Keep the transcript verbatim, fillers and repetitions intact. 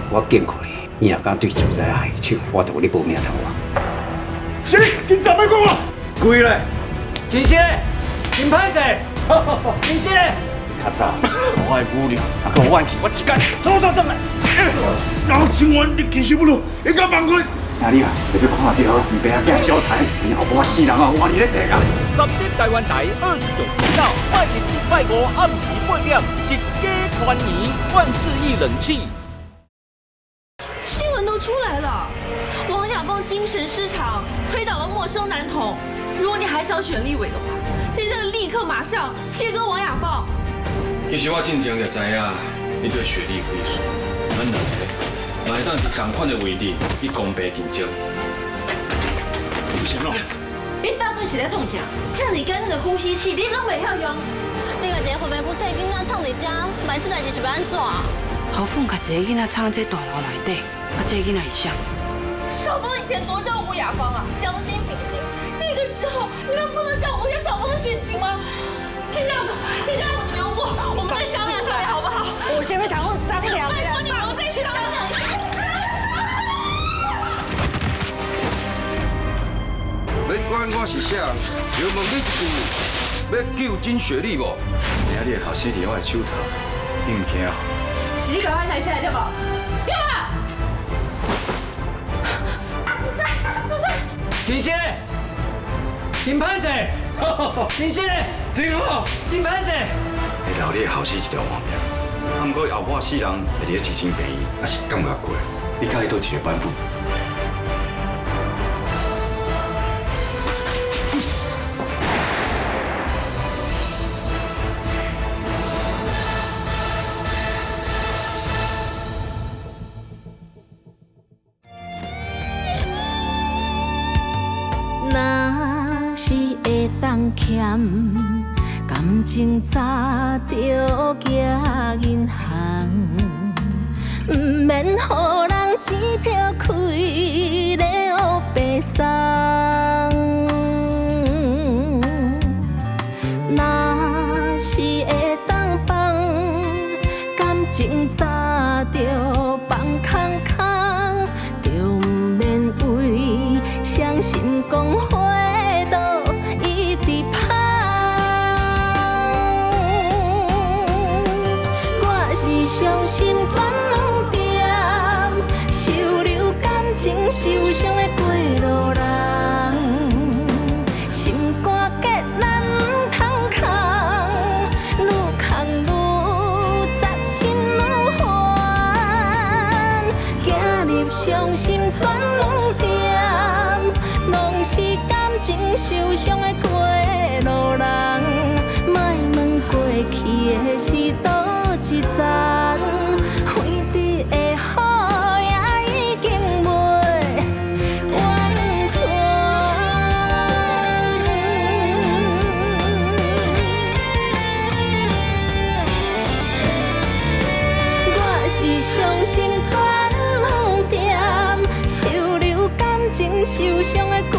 我敬过你，你也敢对主宰下手，我就有你无命头啊！ 是，警察别讲我，跪来！ 真是，真歹势，真是。 较早我的武力，啊，跟我玩去，我一间走走倒来。老情愿你其实不如，你敢放开？阿你啊，你要看到你爸仔小财，然后我死人啊，活你咧地啊！ 三点台湾台二十九频道，拜日一拜五暗时八点，一家团圆，万事一冷气。 新闻都出来了，王亚芳精神失常，推倒了陌生男童。如果你还想选立委的话，现在立刻马上切割王亚芳。 其实我真正就知影，你对雪莉亏损，咱两个嘛会当伫同款的位置去公平竞争。 不行了。 你到底是在创啥？像你干那个呼吸器，你拢袂晓用。 你甲一个分袂不细囡仔藏伫遮，万事代志是要安怎？ 豪凤甲一个囡仔藏在大楼内底，啊，这个囡仔会啥？ 少峰以前多照顾雅芳啊，将心比心。这个时候你们不能照顾一下少峰的殉情吗？亲家母，亲家母，你留步，我们再商量商量好不好？ 我先被谈婚商量。 拜托你们，我再商量一下。 要管我是啥，就问你一句，要救真雪莉无？ 明仔你的后生伫我的手头，你唔惊啊？ 是你赶快抬起来对不？对吧？主宰， 真是，真歹势，真是， 真好， 真歹势。 会留你的后生一条活命，啊，不过后半世人会伫咧一身病医，还是感觉过。你介意倒一个版本？ 若是会当欠感情，早着行银行，毋免予人钱票开咧黑白送。若是会当放感情，早着放空空，着毋免为伤心讲话都一直香。我是伤心全拢点，收留感情受伤的过路人，心肝结咱毋通空，愈空愈扎心愈烦，走入伤心全拢点，拢是感情受伤的过路人，莫问过去的是倒一站，远伫的好也已经袂完全。我是伤心全拢点，收留感情受伤的。